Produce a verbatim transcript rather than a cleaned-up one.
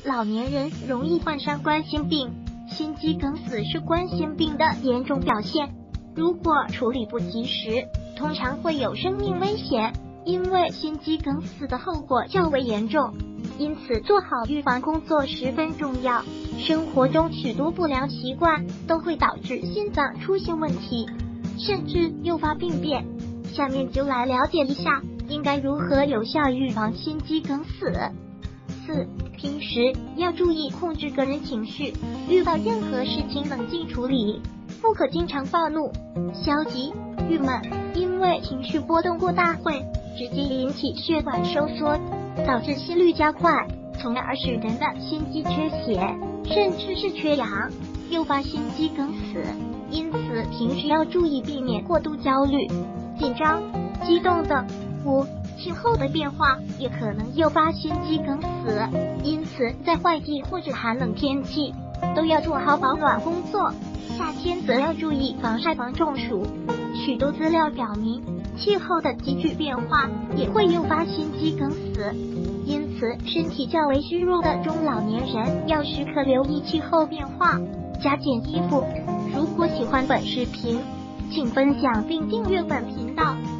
老年人容易患上冠心病。心肌梗死是冠心病的严重表现，如果处理不及时，通常会有生命危险，因为心肌梗死的后果较为严重，因此做好预防工作十分重要。生活中许多不良习惯都会导致心脏出现问题，甚至诱发病变。下面就来了解一下应该如何有效预防心肌梗死。四、平时要注意控制个人情绪，遇到任何事情冷静处理，不可经常暴怒、消极、郁闷，因为情绪波动过大会直接引起血管收缩，导致心率加快，从而使人的心肌缺血，甚至是缺氧，诱发心肌梗死。因此平时要注意避免过度焦虑、紧张、激动等。五、气候的变化也可能诱发心肌梗死，因此在坏季或者寒冷天气都要做好保暖工作，夏天则要注意防晒防中暑。许多资料表明，气候的急剧变化也会诱发心肌梗死，因此身体较为虚弱的中老年人要时刻留意气候变化，加减衣服。如果喜欢本视频，请分享并订阅本频道。